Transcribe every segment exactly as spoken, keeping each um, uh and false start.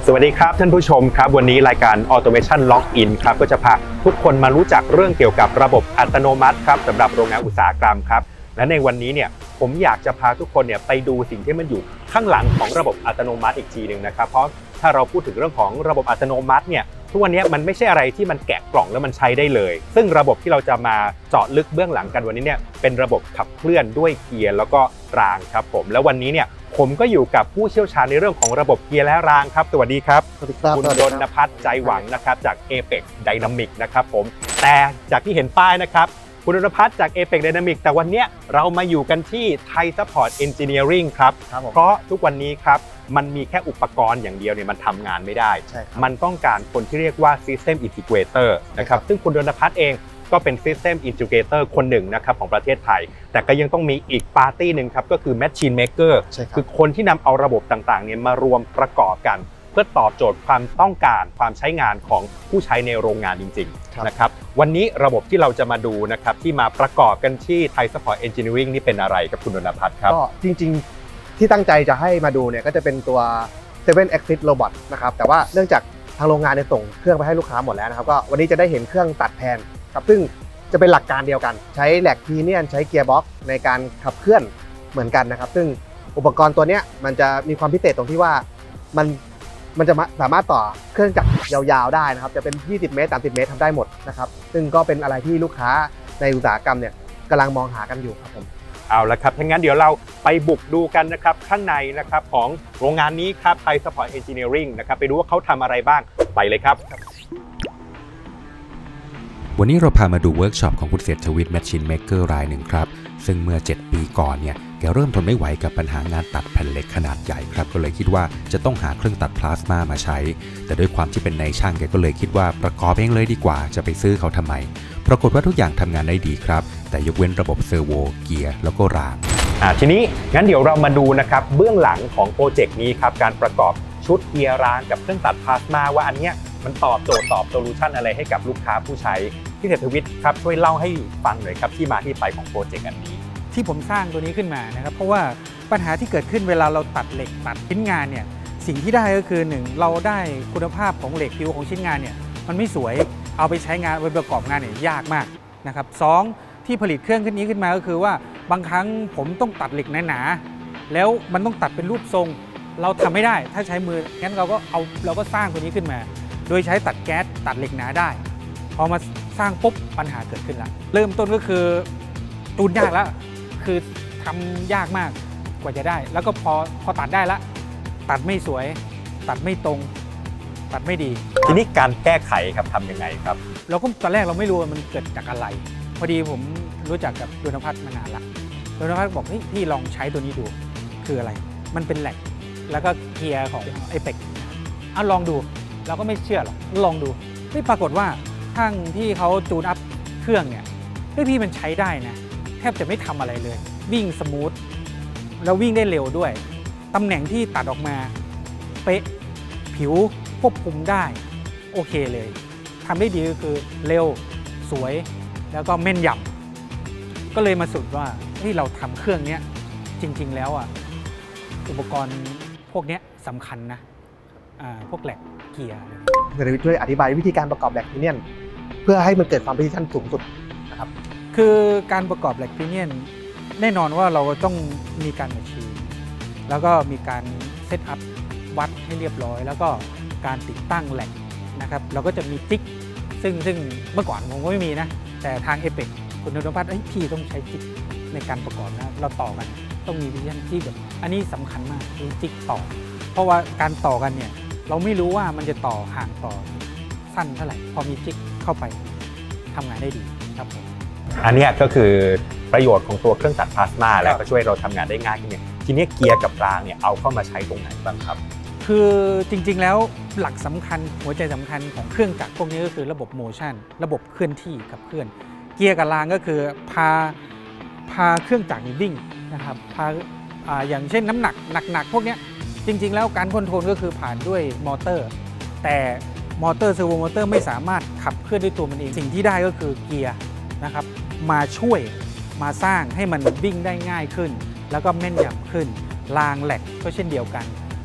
สวัสดีครับท่านผู้ชมครับวันนี้รายการ Automation Login ครับก็จะพาทุกคนมารู้จักเรื่องเกี่ยวกับระบบอัตโนมัติครับสำหรับโรงงานอุตสาหกรรมครับและในวันนี้เนี่ยผมอยากจะพาทุกคนเนี่ยไปดูสิ่งที่มันอยู่ข้างหลังของระบบอัตโนมัติอีกทีหนึ่งนะครับเพราะถ้าเราพูดถึงเรื่องของระบบอัตโนมัติเนี่ยทุกวันนี้มันไม่ใช่อะไรที่มันแกะกล่องแล้วมันใช้ได้เลยซึ่งระบบที่เราจะมาเจาะลึกเบื้องหลังกันวันนี้เนี่ยเป็นระบบขับเคลื่อนด้วยเกียร์แล้วก็รางครับผมแล้ววันนี้เนี่ยผมก็อยู่กับผู้เชี่ยวชาญในเรื่องของระบบเกียร์และรางครับสวัสดีครับสวัสดีครับคุณดลภัทรใจหวังนะครับจาก เอเพ็กซ์ Dynamic นะครับผมแต่จากที่เห็นป้ายนะครับคุณดลภัทรจาก เอเพ็กซ์ Dynamic แต่วันนี้เรามาอยู่กันที่ Thai Support Engineering ครับเพราะทุกวันนี้ครับมันมีแค่อุปกรณ์อย่างเดียวเนี่ยมันทำงานไม่ได้มันต้องการคนที่เรียกว่า System Integrator นะครับซึ่งคุณดลภัทรเองก็เป็น System Integrator คนหนึ่งนะครับของประเทศไทยแต่ก็ยังต้องมีอีกปาร์ตี้หนึ่งครับก็คือ Machine Maker คือคนที่นำเอาระบบต่างๆเนี่ยมารวมประกอบกันเพื่อตอบโจทย์ความต้องการความใช้งานของผู้ใช้ในโรงงานจริงๆนะครับวันนี้ระบบที่เราจะมาดูนะครับที่มาประกอบกันที่ Thai Support Engineering นี่เป็นอะไรครับคุณดลภัทรครับก็จริงๆที่ตั้งใจจะให้มาดูเนี่ยก็จะเป็นตัว เซเว่น Axis Robot นะครับแต่ว่าเนื่องจากทางโรงงานเนี่ยส่งเครื่องไปให้ลูกค้าหมดแล้วนะครับก็วันนี้จะได้เห็นเครื่องตัดแทนครับซึ่งจะเป็นหลักการเดียวกันใช้แหลกพีเนียนใช้เกียร์บ็อกซ์ในการขับเคลื่อนเหมือนกันนะครับซึ่งอุปกรณ์ตัวนี้มันจะมีความพิเศษตรงที่ว่ามันมันจะสามารถต่อเครื่องจักรยาวๆได้นะครับจะเป็นยี่สิบเมตรสามสิบเมตรทำได้หมดนะครับซึ่งก็เป็นอะไรที่ลูกค้าในอุตสาหกรรมเนี่ยกำลังมองหากันอยู่ครับผมเอาละครับถ้างั้นเดี๋ยวเราไปบุกดูกันนะครับข้างในนะครับของโรงงานนี้ครับ Thai Support Engineering นะครับไปดูว่าเขาทำอะไรบ้างไปเลยครับวันนี้เราพามาดูเวิร์กช็อปของคุณเศรษฐวิทย์ Machine Maker รายหนึ่งครับซึ่งเมื่อเจ็ดปีก่อนเนี่ยแกเริ่มทนไม่ไหวกับปัญหางานตัดแผ่นเหล็กขนาดใหญ่ครับก็เลยคิดว่าจะต้องหาเครื่องตัดพลาสมามาใช้แต่ด้วยความที่เป็นนายช่างแกก็เลยคิดว่าประกอบเองเลยดีกว่าจะไปซื้อเขาทำไมปรากฏว่าทุกอย่างทำงานได้ดีครับแต่ยกเว้นระบบเซอร์โวเกียร์แล้วก็รางอ่าทีนี้งั้นเดี๋ยวเรามาดูนะครับเบื้องหลังของโปรเจกต์นี้ครับการประกอบชุดเกียร์รางกับเครื่องตัดพลาสมาว่าอันเนี้ยมันตอบโจทย์ตอบโซลูชันอะไรให้กับลูกค้าผู้ใช้พี่เศรษฐวิทย์ครับช่วยเล่าให้ฟังหน่อยครับที่มาที่ไปของโปรเจกต์อันนี้ที่ผมสร้างตัวนี้ขึ้นมานะครับเพราะว่าปัญหาที่เกิดขึ้นเวลาเราตัดเหล็กตัดชิ้นงานเนี่ยสิ่งที่ได้ก็คือหนึ่งเราได้คุณภาพของเหล็กผิวของชิ้นงานเนี่ยมันไม่สวยเอาไปใช้งานไปประกอบงานเนี่ยยากมากนะครับสองที่ผลิตเครื่องขึ้นนี้ขึ้นมาก็คือว่าบางครั้งผมต้องตัดเหล็กหนาๆแล้วมันต้องตัดเป็นรูปทรงเราทำไม่ได้ถ้าใช้มืองั้นเราก็เอาเราก็สร้างตัวนี้ขึ้นมาโดยใช้ตัดแก๊สตัดเหล็กหนาได้พอมาสร้างปุ๊บปัญหาเกิดขึ้นละเริ่มต้นก็คือจูนยากแล้วคือทำยากมากกว่าจะได้แล้วก็พอพอตัดได้ละตัดไม่สวยตัดไม่ตรงตัดไม่ดีทีนี้การแก้ไขครับทำยังไงครับเราก็ตอนแรกเราไม่รู้ว่ามันเกิดจากอะไรพอดีผมรู้จักกับดลภัทรมานานละดลภัทรบอกเฮ้ยพี่ลองใช้ตัวนี้ดูคืออะไรมันเป็นแหลกแล้วก็เกียร์ของ เอเพ็กซ์ อ่ะลองดูเราก็ไม่เชื่อหรอกลองดูไม่ปรากฏว่าช่างที่เขาจูนอัพเครื่องเนี่ยเฮ้ยพี่มันใช้ได้นะแทบจะไม่ทำอะไรเลยวิ่งสมูทแล้ววิ่งได้เร็วด้วยตำแหน่งที่ตัดออกมาเป๊ะผิวควบคุมได้โอเคเลยทำได้ดีก็คือเร็วสวยแล้วก็แม่นยำก็เลยมาสุดว่าที่เราทำเครื่องนี้จริงๆแล้วอ่ะอุปกรณ์พวกนี้สำคัญนะพวกแหลกเกียร์เดี๋ยวช่วยอธิบายวิธีการประกอบแหลกพีเนียนเพื่อให้มันเกิดความพิถีสูงสุดนะครับคือการประกอบแหลกพีเนียนแน่นอนว่าเราต้องมีการแมชชีนแล้วก็มีการเซตอัพวัดให้เรียบร้อยแล้วก็การติดตั้งแหลกนะครับเราก็จะมีจิ๊กซึ่งซึ่งเมื่อก่อนผมก็ไม่มีนะแต่ทาง เอเพ็กซ์ คุณดลภัทรพี่ต้องใช้จิ๊กในการประกอบนะเราต่อกันต้องมีวิธีที่แบบอันนี้สำคัญมากคือจิ๊กต่อเพราะว่าการต่อกันเนี่ยเราไม่รู้ว่ามันจะต่อห่างต่อสั้นเท่าไหร่พอมีจิ๊กเข้าไปทำงานได้ดีครับผมอันนี้ก็คือประโยชน์ของตัวเครื่องตัดพลาสมาแล้วก็ช่วยเราทำงานได้ง่ายขึ้นเนี่ยทีนี้เกียร์กับรางเนี่ยเอาเข้ามาใช้ตรงไหนบ้างครับคือจริงๆแล้วหลักสำคัญหัวใจสำคัญของเครื่องจักรพวกนี้ก็คือระบบโมชั่นระบบเคลื่อนที่กับเคลื่อนเกียร์กับรางก็คือพาพาเครื่องจักรวิ่งนะครับพาอย่างเช่นน้ำหนักหนักๆพวกนี้จริงๆแล้วการคอนโทรลก็คือผ่านด้วยมอเตอร์แต่มอเตอร์เซอร์โวมอเตอร์ไม่สามารถขับเคลื่อนด้วยตัวมันเองสิ่งที่ได้ก็คือเกียร์นะครับมาช่วยมาสร้างให้มันวิ่งได้ง่ายขึ้นแล้วก็แม่นยำขึ้นรางแหลกก็เช่นเดียวกัน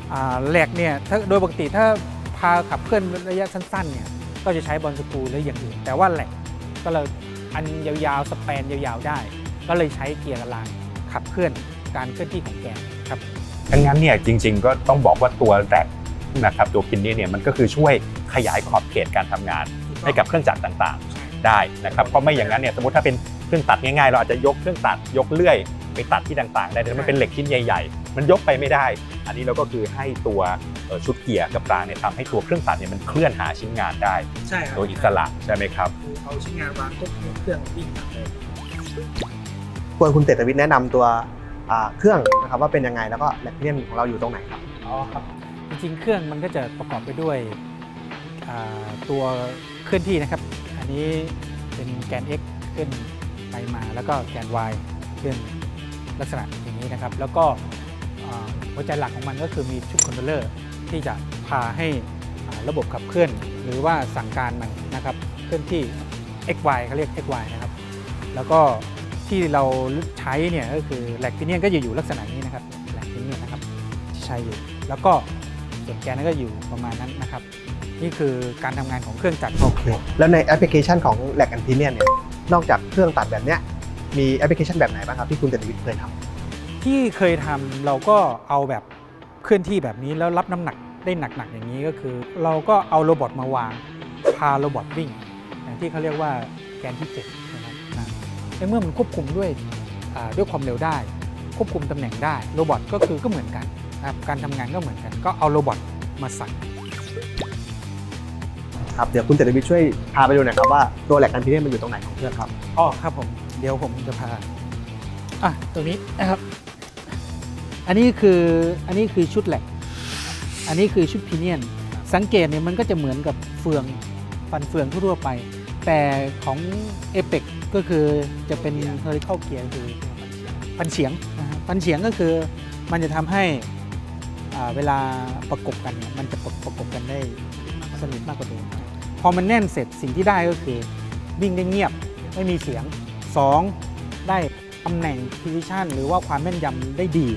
แหลกเนี่ยถ้าโดยปกติถ้าพาขับเคลื่อนระยะสั้นๆเนี่ยก็จะใช้บอลสกรูหรืออย่างอื่นแต่ว่าแหลกก็เลยอันยาวๆสเปนยาวๆได้ก็เลยใช้เกียร์กำลังขับเคลื่อนการเคลื่อนที่ของแกนครับดังนั้นเนี่ยจริงๆก็ต้องบอกว่าตัวแร็กนะครับตัวพินนี่เนี่ยมันก็คือช่วยขยายขอบเขตการทำงานให้กับเครื่องจักรต่างๆได้นะครับเพราะไม่อย่างนั้นเนี่ยสมมติถ้าเป็นเครื่องตัดง่ายๆเราอาจจะยกเครื่องตัดยกเลื่อยไปตัดที่ต่างๆได้แต่มันเป็นเหล็กชิ้นใหญ่ๆมันยกไปไม่ได้อันนี้เราก็คือให้ตัวชุดเกียร์กับรางเนี่ยทำให้ตัวเครื่องตัดเนี่ยมันเคลื่อนหาชิ้นงานได้โดยอิสระใช่ไหมครับคือเอาชิ้นงานวางปุ๊บเครื่องวิ่งเลยควรคุณเศรษฐวิทย์แนะนำตัวเครื่องนะครับว่าเป็นยังไงแล้วก็แหลกเนียนของเราอยู่ตรงไหนครับอ๋อครับจริงๆเครื่องมันก็จะประกอบไปด้วยตัวเคลื่อนที่นะครับอันนี้เป็นแกน X เคลื่อนไปมาแล้วก็แกน Y เคลื่อนลักษณะอย่างนี้นะครับแล้วก็หัวใจหลักของมันก็คือมีชุดคอนโทรลเลอร์ที่จะพาให้ระบบขับเคลื่อนหรือว่าสั่งการมันนะครับเคลื่อนที่ เอ็กซ์ วาย เขาเรียก เอ็กซ์ วาย นะครับแล้วก็ที่เราใช้เนี่ยก็คือแหลกพิเนียนก็จะอยู่ลักษณะนี้นะครับแหลกพิเนียนนะครับที่ใช้อยู่แล้วก็ส่วนแกนนั้นก็อยู่ประมาณนั้นนะครับนี่คือการทำงานของเครื่องจักรโอเคแล้วในแอปพลิเคชันของแหลกแอนด์พิเนียนเนี่ยนอกจากเครื่องตัดแบบเนี้ยมีแอปพลิเคชันแบบไหนบ้างครับที่คุณเศรษฐวิทย์เคยทำที่เคยทำเราก็เอาแบบเคลื่อนที่แบบนี้แล้วรับน้ำหนักได้หนักๆอย่างนี้ก็คือเราก็เอาโรบอทมาวางพาโรบอทวิ่งอย่างที่เขาเรียกว่าแกนที่เจ็ดนะครับในเมื่อมันควบคุมด้วยด้วยความเร็วได้ควบคุมตำแหน่งได้โรบอทก็คือก็เหมือนกันนะครับการทำงานก็เหมือนกันก็เอาโรบอทมาสั่งครับเดี๋ยวคุณเศรษฐวิทย์ช่วยพาไปดูหน่อยครับว่าตัวแหลกแอนด์พิเนียนมันอยู่ตรงไหนของเครื่องครับอ๋อครับผมเดี๋ยวผมจะพาอ่ะตรงนี้นะครับอันนี้คืออันนี้คือชุดแหลกอันนี้คือชุดพิเนียนสังเกตเนี่ยมันก็จะเหมือนกับเฟืองฟันเฟืองทั่วไปแต่ของ เอ เปก ก็คือจะเป็น vertical gear คือฟันเฉียงฟันเฉียงก็คือมันจะทำให้เวลาประกบกันเนี่ยมันจะประกบกันได้สนิทมากกว่าเดิมพอมันแน่นเสร็จสิ่งที่ได้ก็คือวิ่งได้เงียบไม่มีเสียงสองได้ตำแหน่ง position หรือว่าความแม่นยำได้ดี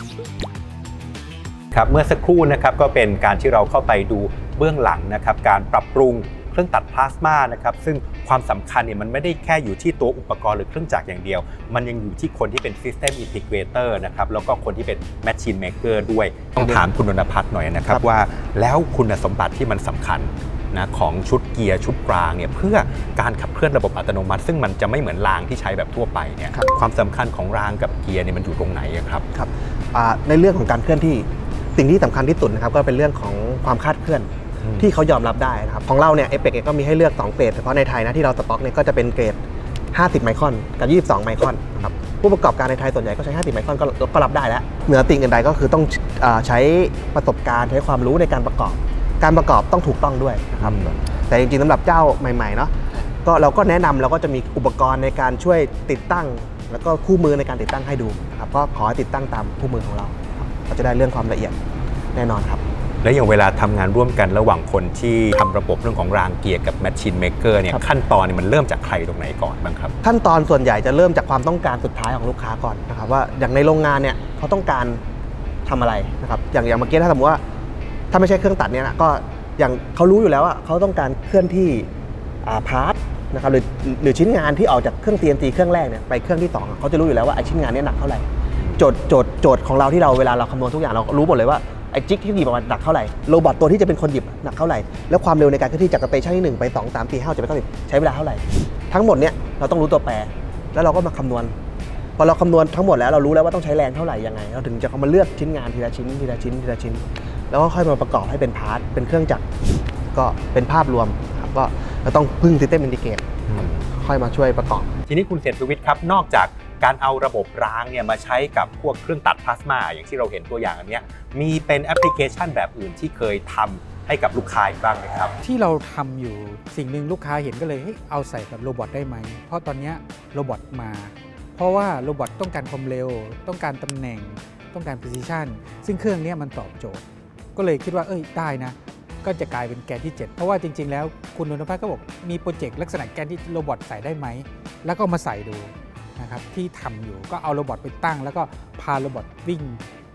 ครับเมื่อสักครู่นะครับก็เป็นการที่เราเข้าไปดูเบื้องหลังนะครับการปรับปรุงเครื่องตัดพลาสมานะครับซึ่งความสำคัญเนี่ยมันไม่ได้แค่อยู่ที่ตัวอุปกรณ์หรือเครื่องจักรอย่างเดียวมันยังอยู่ที่คนที่เป็น System Integrator นะครับแล้วก็คนที่เป็น Machine Maker ด้วยต้องถามคุณนนภัทรหน่อยนะครับว่าแล้วคุณสมบัติที่มันสำคัญนะของชุดเกียร์ชุดรางเนี่ยเพื่อการขับเคลื่อนระบบอัตโนมัติซึ่งมันจะไม่เหมือนรางที่ใช้แบบทั่วไปเนี่ยความสำคัญของรางกับเกียร์เนี่ยมันอยู่ตรงไหนครับครับในเรื่องของการเคลื่อนที่สิ่งที่สำคัญที่สุดนะครับก็เป็นเรื่องของความคาดเคลื่อนที่เขายอมรับได้นะครับของเราเนี่ย เอ เปก ก็มีให้เลือกสองเกรดเฉพาะในไทยนะที่เราสต็อกเนี่ยก็จะเป็นเกรดห้าสิบไมครอนกับยี่สิบสองไมครอนนะครับผู้ประกอบการในไทยส่วนใหญ่ก็ใช้ห้าสิบไมครอนก็รับได้แล้วเหนือติ่งอื่นใดก็คือต้องใช้ประสบการณ์ใช้ความรู้ในการประกอบการประกอบต้องถูกต้องด้วยนะครับแต่จริงๆสำหรับเจ้าใหม่ๆเนาะก็เราก็แนะนำเราก็จะมีอุปกรณ์ในการช่วยติดตั้งแล้วก็คู่มือในการติดตั้งให้ดูนะครับก็ขอให้ติดตั้งตามคู่มือของเราก็จะได้เรื่องความละเอียดแน่นอนครับและอย่างเวลาทำงานร่วมกันระหว่างคนที่ทำระบบเรื่องของรางเกียร์กับ Machine Maker เนี่ยขั้นตอนมันเริ่มจากใครตรงไหนก่อนบ้างครับขั้นตอนส่วนใหญ่จะเริ่มจากความต้องการสุดท้ายของลูกค้าก่อนนะครับว่าอย่างในโรงงานเนี่ยเขาต้องการทำอะไรนะครับอย่างอย่างเมื่อกี้ถ้าสมมติว่าถ้าไม่ใช่เครื่องตัดเนี่ยนะก็อย่างเขารู้อยู่แล้วว่าเขาต้องการเคลื่อนที่พาร์ทนะครับหรือหรือชิ้นงานที่ออกจากเครื่อง ที เอ็น ซี เครื่องแรกเนี่ยไปเครื่องที่สองเขาจะรู้อยู่แล้วว่าไอ้ชิ้นงานนี้หนักเท่าไหร่โจทย์โจทย์โจทย์ของเราที่เราเวลาเราคำนวณทุกอย่างเรารู้หมดเลยว่าไอ้จิ๊กที่หยิบมาหนักเท่าไหร่โรบอทตัวที่จะเป็นคนหยิบหนักเท่าไหร่แล้วความเร็วในการเคลื่อนที่จากสเตชันที่หนึ่งไปสอง สาม สี่ ห้า เจ็ด แปด เก้า สิบใช้เวลาเท่าไหร่ทั้งหมดเนี่ยเราต้องรู้ตัวแปรแล้วเราก็มาคำนวณพอเราคำนวณทั้งหมดแล้วเรารู้แล้วว่าต้องใช้แรงเท่าไหร่ยังไงเราถึงจะเอามาเลือกชิ้นงานทีละชิ้นทีละชิ้นทีละชิ้นแล้วก็ค่อยมาประกอบให้เป็นพาร์ทเป็นเครื่องจักรก็เป็นภาพรวมครับก็เราต้องพึ่ง System Integrator ค่อยมาช่วยประกอบทีนี้คุณเศรษฐวิทย์ครับนอกจากการเอาระบบรางเนี่ยมาใช้กับพวกเครื่องตัดพลาสมาอย่างที่เราเห็นตัวอย่างอันนี้มีเป็นแอปพลิเคชันแบบอื่นที่เคยทำให้กับลูกค้าบ้างไหมครับที่เราทำอยู่สิ่งหนึ่งลูกค้าเห็นก็เลยเอาใส่กับโรบอทได้ไหมเพราะตอนนี้โรบอทมาเพราะว่าโรบอทต้องการความเร็วต้องการตำแหน่งต้องการ precision ซึ่งเครื่องนี้มันตอบโจทย์ก็เลยคิดว่าเอ้ยได้นะก็จะกลายเป็นแกนที่เจ็ดเพราะว่าจริงๆแล้วคุณนนภัทรก็บอกมีโปรเจกต์ลักษณะแกนที่โรบอทใส่ได้ไหมแล้วก็มาใส่ดูนะครับที่ทำอยู่ก็เอาโรบอทไปตั้งแล้วก็พาโรบอทวิ่ง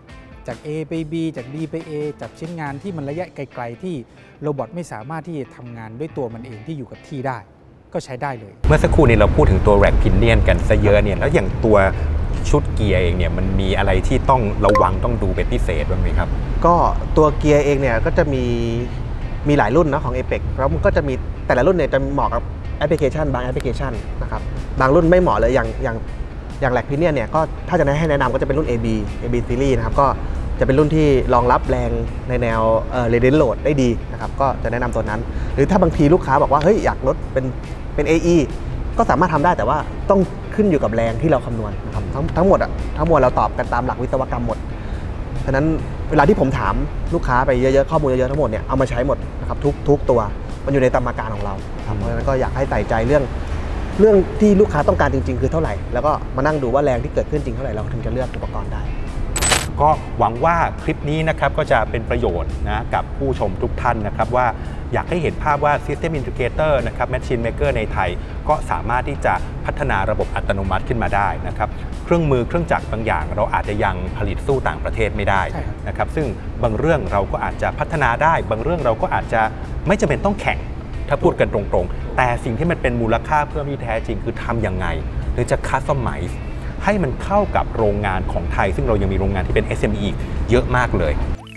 จาก A ไป B จาก B ไป A จับชิ้นงานที่มันระยะไกลๆที่โรบอทไม่สามารถที่จะทำงานด้วยตัวมันเองที่อยู่กับที่ได้ก็ใช้ได้เลยเมื่อสักครู่นี้เราพูดถึงตัวแร็กพินเนียนกันซะเยอะเนี่ยแล้วอย่างตัวชุดเกียร์เองเนี่ยมันมีอะไรที่ต้องระวังต้องดูเป็นพิเศษบ้างไหมครับก็ตัวเกียร์เองเนี่ยก็จะมีมีหลายรุ่นนะของ เอ เปก แล้วมันก็จะมีแต่ละรุ่นเนี่ยจะเหมาะกับแอปพลิเคชันบางแอปพลิเคชันนะครับบางรุ่นไม่เหมาะเลยอย่างอย่างอย่างแร็กพินเนียนเนี่ยก็ถ้าจะให้แนะนำก็จะเป็นรุ่น เอ บี เอ บี Series นะครับก็จะเป็นรุ่นที่รองรับแรงในแนวเอ่อ Radiant Load ได้ดีนะครับก็จะแนะนำตัวนั้นหรือถ้าบางทีลูกค้าบอกว่าเฮ้ยอยากลดเป็นเป็น เอ อี ก็สามารถทำได้แต่ว่าต้องขึ้นอยู่กับแรงที่เราคำนวณนะครับทั้งทั้งหมดอะทั้งหมดเราตอบกันตามหลักวิศวกรรมหมดฉะนั้นเวลาที่ผมถามลูกค้าไปเยอะๆข้อมูลเยอะๆทั้งหมดเนี่ยเอามาใช้หมดนะครับทุกทุกตัวมันอยู่ในตามการของเราครับเพราะฉะนั้นก็อยากให้ใส่ใจเรื่องเรื่องที่ลูกค้าต้องการจริงๆคือเท่าไหร่แล้วก็มานั่งดูว่าแรงที่เกิดขึ้นจริงเท่าไหร่เราถึงจะเลือกอุปกรณ์ได้ก็หวังว่าคลิปนี้นะครับก็จะเป็นประโยชน์นะกับผู้ชมทุกท่านนะครับว่าอยากให้เห็นภาพว่า System Integrator นะครับ Machine Maker ในไทยก็สามารถที่จะพัฒนาระบบอัตโนมัติขึ้นมาได้นะครับเครื่องมือเครื่องจักรบางอย่างเราอาจจะยังผลิตสู้ต่างประเทศไม่ได้นะครับซึ่งบางเรื่องเราก็อาจจะพัฒนาได้บางเรื่องเราก็อาจจะไม่จำเป็นต้องแข่งถ้าพูดกันตรงๆแต่สิ่งที่มันเป็นมูลค่าเพิ่มที่แท้จริงคือทำยังไงหรือจะคัสตอมไมซ์ให้มันเข้ากับโรงงานของไทยซึ่งเรายังมีโรงงานที่เป็น เอส เอ็ม อี เยอะมากเลย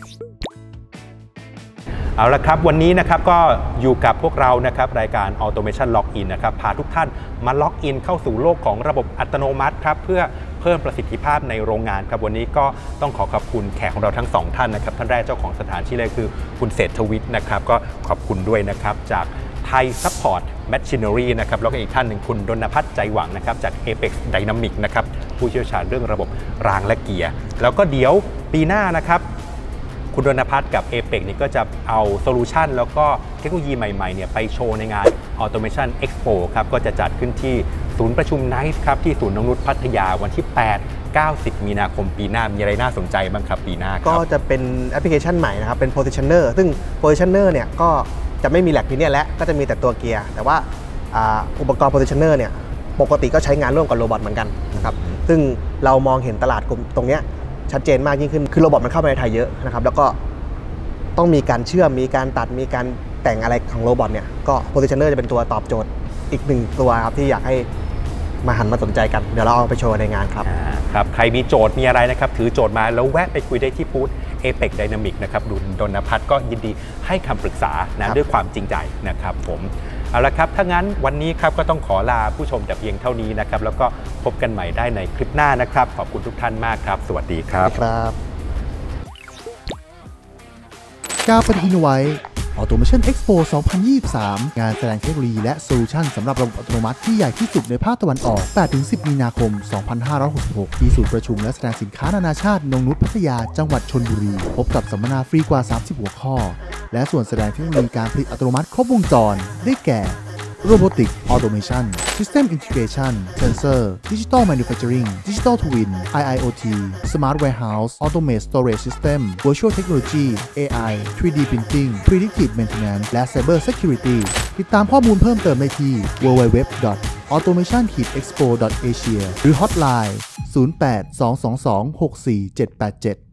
เอาละครับวันนี้นะครับก็อยู่กับพวกเรานะครับรายการ Automation Login นะครับพาทุกท่านมาล็อกอินเข้าสู่โลกของระบบอัตโนมัติครับเพื่อเพิ่มประสิทธิภาพในโรงงานครับวันนี้ก็ต้องขอขอบคุณแขกของเราทั้งสองท่านนะครับท่านแรกเจ้าของสถานที่เลยคือคุณเศรษฐวิทย์นะครับก็ขอบคุณด้วยนะครับจากไทยซัพพอร์ตแมชชีนอรี่นะครับแล้วก็อีกท่านหนึ่งคุณดลพัฒน์ใจหวังนะครับจาก เอ เปก Dynamic นะครับผู้เชี่ยวชาญเรื่องระบบรางและเกียร์แล้วก็เดี๋ยวปีหน้านะครับคุณดลพัฒน์กับ เอ เปก นี่ก็จะเอาโซลูชันแล้วก็เทคโนโลยีใหม่ๆเนี่ยไปโชว์ในงาน Automation Expo ครับก็จะจัดขึ้นที่ศูนย์ประชุม ไนซ์ ครับที่ศูนย์นงนุชพัทยาวันที่ แปด เก้า สิบ มีนาคมปีหน้ามีอะไรน่าสนใจบ้างครับปีหน้าครับก็จะเป็นแอปพลิเคชันใหม่นะครับเป็น Positioner ซึ่ง Positioner เนี่ยก็จะไม่มีแร็กพินเนียนแล้วก็จะมีแต่ตัวเกียร์แต่ว่าอุปกรณ์ Positioner เนี่ยปกติก็ใช้งานร่วมกับโรบอทเหมือนกันนะครับซึ่งเรามองเห็นตลาดกลุ่มตรงนี้ชัดเจนมากยิ่งขึ้นคือโรบอทมันเข้ามาในไทยเยอะนะครับแล้วก็ต้องมีการเชื่อมมีการตัดมีการแต่งอะไรของโรบอทเนี่ยก็ Positioner จะเป็นตัวตอบโจทย์อีกหนึ่งตัวครับที่อยากให้มาหันมาสนใจกันเดี๋ยวเราเอาไปโชว์ในงานครับครับใครมีโจทย์มีอะไรนะครับถือโจทย์มาแล้วแวะไปคุยได้ที่บูธ เอ เปก Dynamic นะครับดุลดลพัฒน์ก็ยินดีให้คำปรึกษานะด้วยความจริงใจนะครับผมเอาละครับถ้างั้นวันนี้ครับก็ต้องขอลาผู้ชมแต่เพียงเท่านี้นะครับแล้วก็พบกันใหม่ได้ในคลิปหน้านะครับขอบคุณทุกท่านมากครับสวัสดีครับครับก้าวปฏิทินไว้ Automation Expo สองพันยี่สิบสาม งานแสดงเทคโนโลยีและโซลูชันสำหรับระบบอัตโนมัติที่ใหญ่ที่สุดในภาคตะวันออก แปดถึงสิบ มีนาคม สองพันห้าร้อยหกสิบหก ที่ศูนย์ประชุมและแสดงสินค้านานาชาตินงนุชพัทยาจังหวัดชลบุรี พบกับสัมมนาฟรีกว่า สามสิบ หัวข้อ และส่วนแสดงเทคโนโลยีการผลิตอัตโนมัติครบวงจร ได้แก่ Robotic Automation System Integration Sensor Digital Manufacturing Digital Twin ไอ ไอ โอ ที Smart Warehouse Automate Storage System Virtual Technology เอ ไอ ทรี ดี Printing Predictive Maintenance และ Cyber Security ติดตามข้อมูลเพิ่มเติมได้ที่ ดับเบิลยู ดับเบิลยู ดับเบิลยู ดอท ออโตเมชัน เอ็กซ์โป ดอท เอเชีย หรือ Hotline ศูนย์ แปด สอง สอง สอง หก สี่ เจ็ด แปด เจ็ด